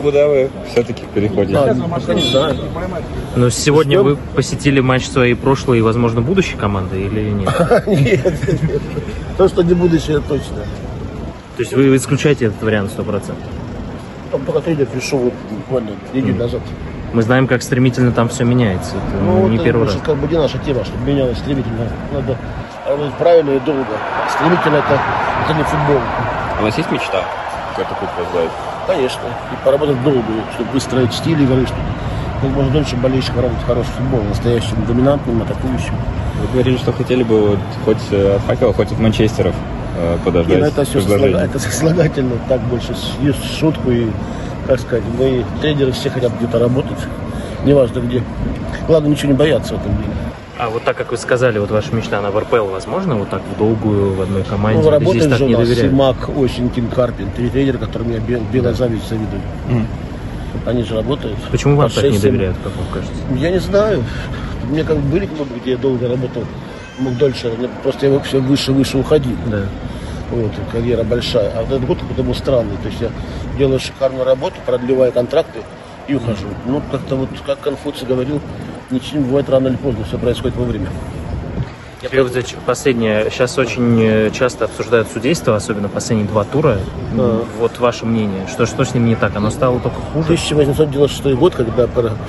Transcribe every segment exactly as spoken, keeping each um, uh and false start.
куда вы все-таки переходите? А, пока не знаю. Но сегодня Ждем. вы посетили матч своей прошлой и, возможно, будущей команды или нет? Нет, нет. То, что не будущее, точно. То есть вы исключаете этот вариант сто процентов? Там пока тренер пришел вот, буквально неделю назад. Мы знаем, как стремительно там все меняется. Это Ну, не это первый раз. как бы не наша тема, чтобы менялось стремительно. Надо работать правильно и долго. Стремительно это, это не футбол. У вас есть мечта какой-то клуб возглавить? Конечно. И поработать долго, чтобы выстроить стиль игры, чтобы как можно дольше болельщиков работать хороший футбол, настоящим доминантным, атакующим. Вы говорили, что хотели бы вот хоть от Факела, хоть от Манчестеров э, подождать. Нет, это все сослагательно, это сослагательно, так больше есть шутку и, как сказать, мы тренеры все хотят где-то работать, неважно где. Главное, ничего не бояться в этом деле. А вот так, как вы сказали, вот ваша мечта на ВРПЛ, возможно, вот так в долгую в одной команде? Ну, работает здесь так же не у нас доверяют. Симак, Осенькин, Карпин, три тренера, которым я бел, белая зависть завидую. Mm. Они же работают. Почему вам так не шесть, доверяют, как вам кажется? Я не знаю. Мне как бы были клубы, где я долго работал, мог дольше, просто я все выше выше уходил. Да. Вот, карьера большая. А вот этот год какой-то был странный. То есть я делаю шикарную работу, продлеваю контракты и ухожу. Ну, как-то вот, как Конфуций говорил, ничего не бывает рано или поздно, все происходит вовремя. Теперь вот последнее. Сейчас очень часто обсуждают судейство, особенно последние два тура. А. Вот ваше мнение, что, что с ним не так? Оно стало только хуже? тысяча восемьсот девяносто шестой год, когда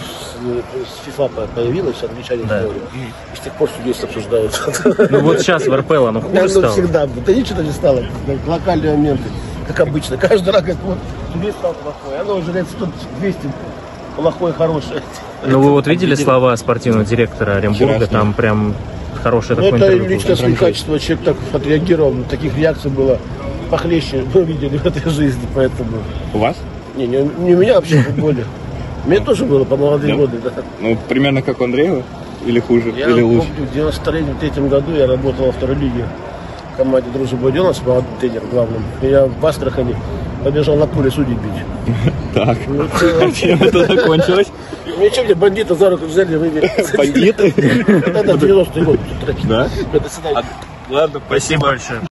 ФИФА появилась, англичане да. сделали, и с тех пор судейство обсуждают. Ну вот сейчас в РПЛ оно хуже стало? Ну всегда, да ничего не стало, локальные моменты, как обычно. Каждый раз говорит, вот судейство стало плохое, оно уже лет сто двести плохое, хорошее. Ну вы вот видели слова спортивного директора Оренбурга, там прям хорошее ну, такое это интервью. личностные качества, человек так отреагировал, таких реакций было похлеще, мы видели в этой жизни, поэтому... У вас? Не, не, не у меня вообще в футболе. Мне тоже было по молодые да? годы, да. Ну, примерно как у Андреева? Или хуже? Я или лучше? помню, в девяносто третьем году я работал во второй лиге в команде «Дружба Будёнов» с молодым тренером главным. И я в Астрахани побежал на поле судей бить. Так, а чем это закончилось? Ничего, мне бандиты за руку взяли, вывели. Бандиты? Это девяностый год. Да? До свидания. Ладно, спасибо большое.